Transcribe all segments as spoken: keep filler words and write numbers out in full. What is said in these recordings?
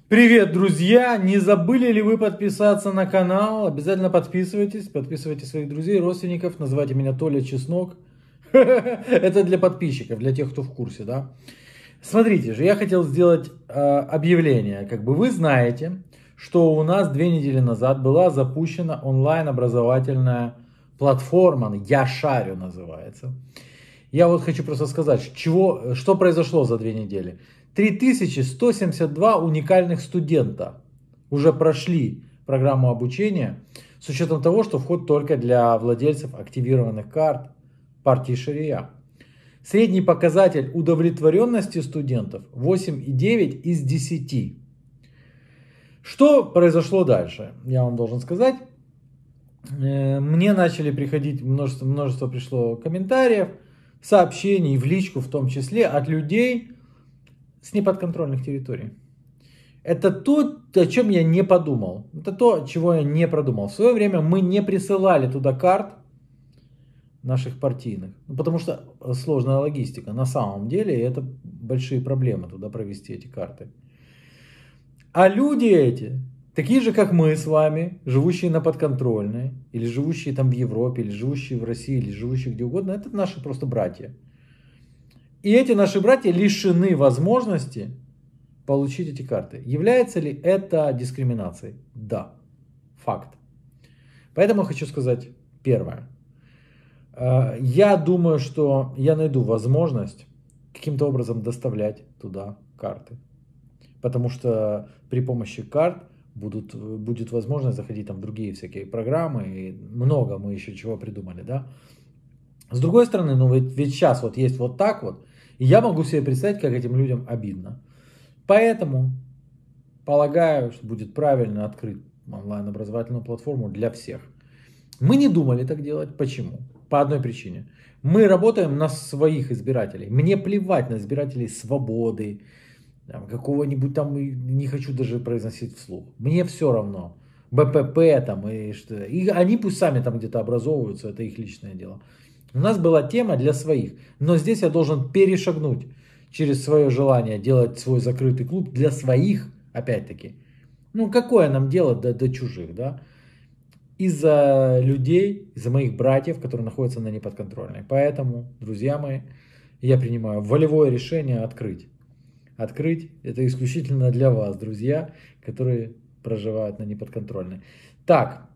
Привет, друзья! Не забыли ли вы подписаться на канал? Обязательно подписывайтесь, подписывайте своих друзей, родственников, называйте меня Толя Чеснок. Это для подписчиков, для тех, кто в курсе, да? Смотрите же, я хотел сделать э, объявление. Как бы вы знаете, что у нас две недели назад была запущена онлайн-образовательная платформа, «Я шарю» называется. Я вот хочу просто сказать, чего, что произошло за две недели. три тысячи сто семьдесят два уникальных студента уже прошли программу обучения, с учетом того, что вход только для владельцев активированных карт партии Шария. Средний показатель удовлетворенности студентов восемь и девять из десяти. Что произошло дальше? Я вам должен сказать. Мне начали приходить, множество, множество пришло комментариев, сообщений в личку в том числе от людей с неподконтрольных территорий. Это то, о чем я не подумал. Это то, чего я не продумал. В свое время мы не присылали туда карт наших партийных. Ну, потому что сложная логистика. На самом деле это большие проблемы туда провести эти карты. А люди эти, такие же, как мы с вами, живущие на подконтрольной, или живущие там в Европе, или живущие в России, или живущие где угодно, это наши просто братья. И эти наши братья лишены возможности получить эти карты. Является ли это дискриминацией? Да, факт. Поэтому хочу сказать первое. Я думаю, что я найду возможность каким-то образом доставлять туда карты. Потому что при помощи карт будут, будет возможность заходить там в другие всякие программы. И много мы еще чего придумали, да? С другой стороны, ну ведь, ведь сейчас вот есть вот так вот. И я могу себе представить, как этим людям обидно. Поэтому полагаю, что будет правильно открыть онлайн-образовательную платформу для всех. Мы не думали так делать. Почему? По одной причине. Мы работаем на своих избирателей. Мне плевать на избирателей Свободы, какого-нибудь там, не хочу даже произносить вслух. Мне все равно. БПП там и что. И они пусть сами там где-то образовываются, это их личное дело. У нас была тема для своих. Но здесь я должен перешагнуть через свое желание делать свой закрытый клуб для своих, опять-таки. Ну, какое нам дело до, до чужих, да? Из-за людей, из-за моих братьев, которые находятся на неподконтрольной. Поэтому, друзья мои, я принимаю волевое решение открыть. Открыть это исключительно для вас, друзья, которые проживают на неподконтрольной. Так,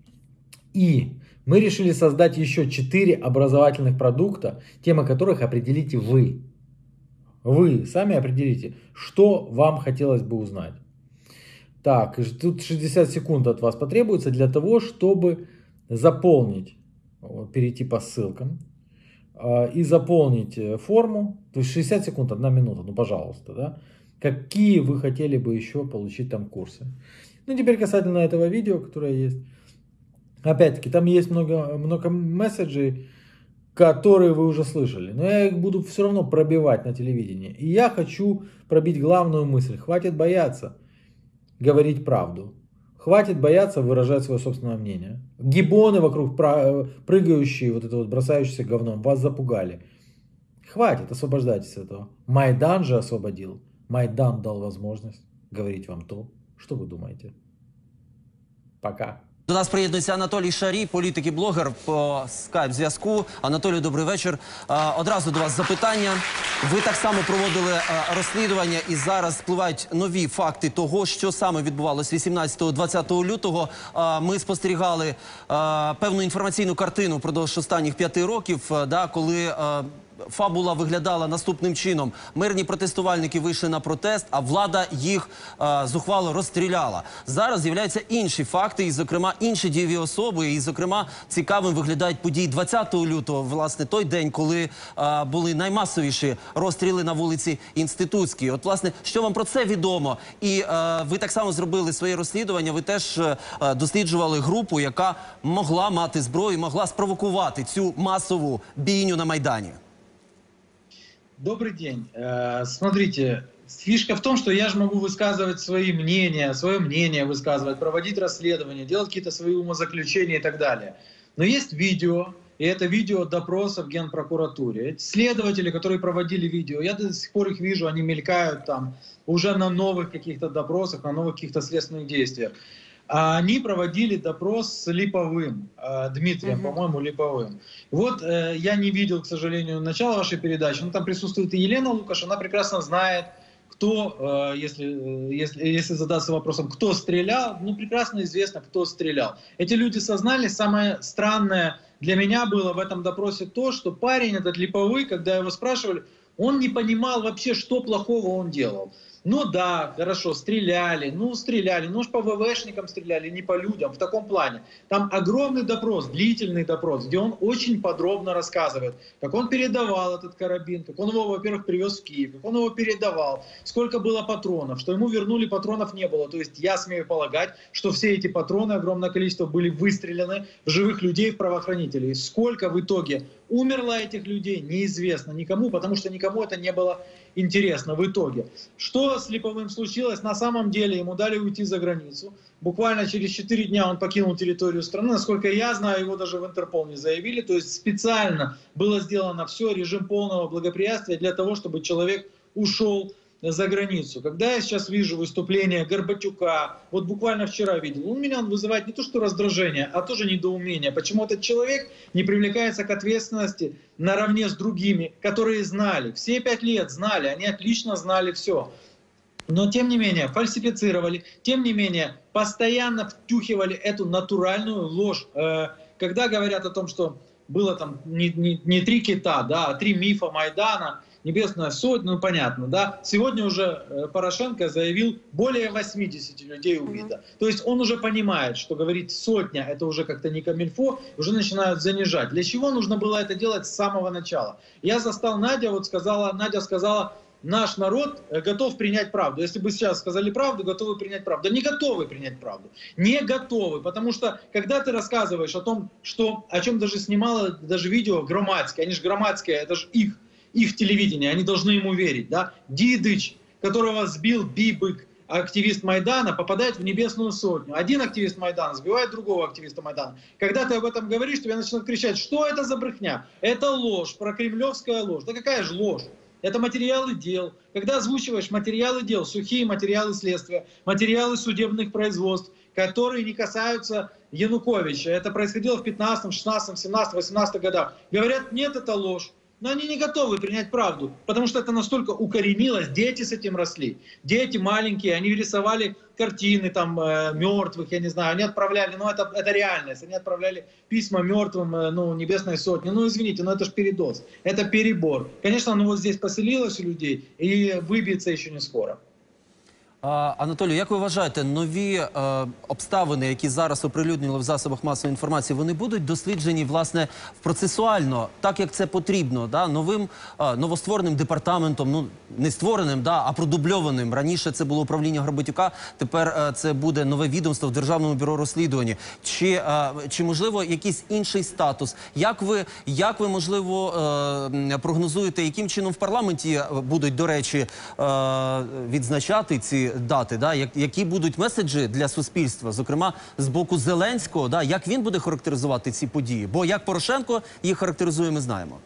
и мы решили создать еще четыре образовательных продукта, темы которых определите вы. Вы сами определите, что вам хотелось бы узнать. Так, тут шестьдесят секунд от вас потребуется для того, чтобы заполнить, вот, перейти по ссылкам э, и заполнить форму. То есть шестьдесят секунд, одна минута, ну пожалуйста, да. Какие вы хотели бы еще получить там курсы. Ну теперь касательно этого видео, которое есть. Опять-таки, там есть много, много месседжей, которые вы уже слышали. Но я их буду все равно пробивать на телевидении. И я хочу пробить главную мысль. Хватит бояться говорить правду. Хватит бояться выражать свое собственное мнение. Гибоны вокруг прыгающие, вот это вот бросающиеся говном, вас запугали. Хватит, освобождайтесь от этого. Майдан же освободил. Майдан дал возможность говорить вам то, что вы думаете. Пока. До нас приєднується Анатолій Шарій, політик і блогер по скайп-зв'язку. Анатолію, добрий вечір. Одразу до вас запитання. Ви так само проводили розслідування і зараз спливають нові факти того, що саме відбувалося вісімнадцятого-двадцятого лютого. Ми спостерігали певну інформаційну картину впродовж останніх п'яти років, коли фабула виглядала наступним чином. Мирні протестувальники вийшли на протест, а влада їх е, зухвало розстріляла. Зараз з'являються інші факти, і, зокрема, інші дієві особи, і, зокрема, цікавим виглядають події двадцятого лютого, власне, той день, коли е, були наймасовіші розстріли на вулиці Інститутській. От, власне, що вам про це відомо? І е, ви так само зробили своє розслідування, ви теж е, досліджували групу, яка могла мати зброю, могла спровокувати цю масову бійню на Майдані. Добрый день. Смотрите, фишка в том, что я же могу высказывать свои мнения, свое мнение высказывать, проводить расследования, делать какие-то свои умозаключения и так далее. Но есть видео, и это видео допроса в Генпрокуратуре. Эти следователи, которые проводили видео, я до сих пор их вижу, они мелькают там уже на новых каких-то допросах, на новых каких-то следственных действиях. А они проводили допрос с Липовым, Дмитрием, угу. по-моему, Липовым. Вот э, я не видел, к сожалению, начала вашей передачи, но там присутствует и Елена Лукаш, она прекрасно знает, кто, э, если, если, если задаться вопросом, кто стрелял, ну, прекрасно известно, кто стрелял. Эти люди сознались. Самое странное для меня было в этом допросе то, что парень этот Липовый, когда его спрашивали, он не понимал вообще, что плохого он делал. Ну да, хорошо, стреляли, ну стреляли, ну уж по ВВшникам стреляли, не по людям, в таком плане. Там огромный допрос, длительный допрос, где он очень подробно рассказывает, как он передавал этот карабин, как он его, во-первых, привез в Киев, как он его передавал, сколько было патронов, что ему вернули, патронов не было. То есть я смею полагать, что все эти патроны, огромное количество, были выстреляны в живых людей, в правоохранителей. Сколько в итоге умерло этих людей, неизвестно никому, потому что никому это не было интересно в итоге. Что с Липовым случилось? На самом деле ему дали уйти за границу. Буквально через четыре дня он покинул территорию страны. Насколько я знаю, его даже в Интерпол не заявили. То есть специально было сделано все, режим полного благоприятствия для того, чтобы человек ушел за границу. Когда я сейчас вижу выступление Горбатюка, вот буквально вчера видел, он меня вызывает не то что раздражение, а тоже недоумение. Почему этот человек не привлекается к ответственности наравне с другими, которые знали, все пять лет знали, они отлично знали все. Но тем не менее фальсифицировали, тем не менее постоянно втюхивали эту натуральную ложь. Когда говорят о том, что было там не, не, не три кита, да, а три мифа Майдана, Небесная сотня, ну понятно, да. Сегодня уже Порошенко заявил, более восьмидесяти людей убито. Mm-hmm. То есть он уже понимает, что говорить сотня, это уже как-то не камильфо, уже начинают занижать. Для чего нужно было это делать с самого начала? Я застал Надя, вот сказала, Надя сказала, наш народ готов принять правду. Если бы сейчас сказали правду, готовы принять правду. Да не готовы принять правду. Не готовы. Потому что, когда ты рассказываешь о том, что, о чем даже снимала даже видео Громадское, они же Громадское, это же их, их телевидение, они должны ему верить. Да? Дидыч, которого сбил Бибык, активист Майдана, попадает в Небесную сотню. Один активист Майдана сбивает другого активиста Майдана. Когда ты об этом говоришь, тебе начинают кричать, что это за брехня? Это ложь, прокремлевская ложь. Да какая же ложь? Это материалы дел. Когда озвучиваешь материалы дел, сухие материалы следствия, материалы судебных производств, которые не касаются Януковича. Это происходило в пятнадцатом, шестнадцатом, семнадцатом, восемнадцатом годах. Говорят, нет, это ложь. Но они не готовы принять правду, потому что это настолько укоренилось, дети с этим росли. Дети маленькие, они рисовали картины там э, мертвых, я не знаю, они отправляли, ну это, это реальность, они отправляли письма мертвым, э, ну, Небесной сотни. Ну извините, но это же передоз, это перебор. Конечно, оно вот здесь поселилось у людей и выбьется еще не скоро. А, Анатолію, як ви вважаєте, нові е, обставини, які зараз оприлюднили в засобах масової інформації, вони будуть досліджені, власне, процесуально, так, як це потрібно, да? Новим, е, новоствореним департаментом, ну, не створеним, да, а продубльованим. Раніше це було управління Горбатюка, тепер е, це буде нове відомство в Державному бюро розслідування. Чи, е, чи можливо, якийсь інший статус? Як ви, як ви можливо, е, прогнозуєте, яким чином в парламенті будуть, до речі, е, відзначати ці дати, да? Які будуть меседжі для суспільства, зокрема, з боку Зеленського, да? Як він буде характеризувати ці події? Бо як Порошенко їх характеризує, ми знаємо.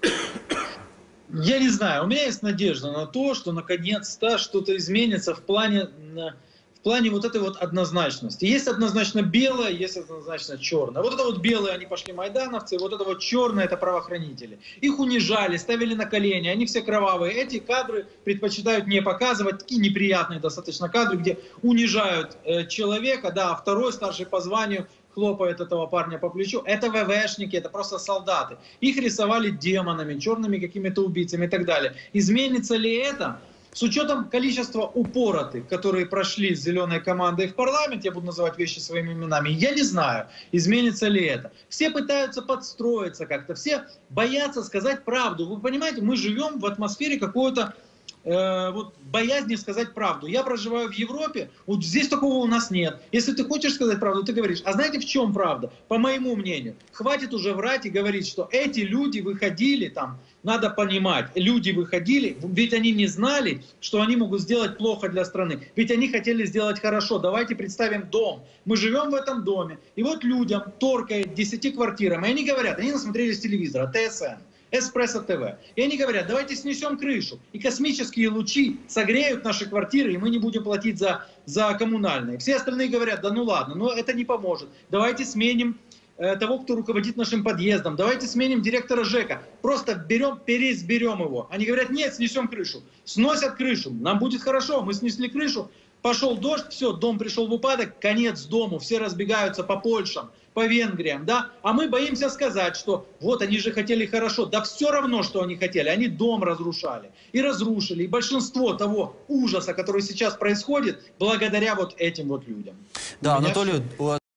Я не знаю, у меня есть надежда на то, что наконец-то что-то изменится в плане, в плане вот этой вот однозначности. Есть однозначно белое, есть однозначно черное. Вот это вот белое, они пошли майдановцы, вот это вот черное, это правоохранители. Их унижали, ставили на колени, они все кровавые. Эти кадры предпочитают не показывать, такие неприятные достаточно кадры, где унижают э, человека, да, а второй старший по званию хлопает этого парня по плечу. Это ВВшники, это просто солдаты. Их рисовали демонами, черными какими-то убийцами и так далее. Изменится ли это? С учетом количества упоротых, которые прошли с зеленой командой в парламент, я буду называть вещи своими именами, я не знаю, изменится ли это. Все пытаются подстроиться как-то, все боятся сказать правду. Вы понимаете, мы живем в атмосфере какого-то э, вот боязни сказать правду. Я проживаю в Европе, вот здесь такого у нас нет. Если ты хочешь сказать правду, ты говоришь. А знаете, в чем правда? По моему мнению, хватит уже врать и говорить, что эти люди выходили там, надо понимать, люди выходили, ведь они не знали, что они могут сделать плохо для страны. Ведь они хотели сделать хорошо. Давайте представим дом. Мы живем в этом доме, и вот людям торкает десяти квартирам, и они говорят, они насмотрелись телевизора, ТСН, Эспрессо ТВ. И они говорят, давайте снесем крышу. И космические лучи согреют наши квартиры, и мы не будем платить за, за коммунальные. Все остальные говорят, да ну ладно, но это не поможет. Давайте сменим э, того, кто руководит нашим подъездом. Давайте сменим директора ЖЭКа. Просто берем, переизберем его. Они говорят, нет, снесем крышу. Сносят крышу. Нам будет хорошо, мы снесли крышу. Пошел дождь, все, дом пришел в упадок, конец дому, все разбегаются по Польшам, по Венгриям, да, а мы боимся сказать, что вот они же хотели хорошо, да все равно, что они хотели, они дом разрушали и разрушили, и большинство того ужаса, который сейчас происходит, благодаря вот этим вот людям. Да, Анатолію,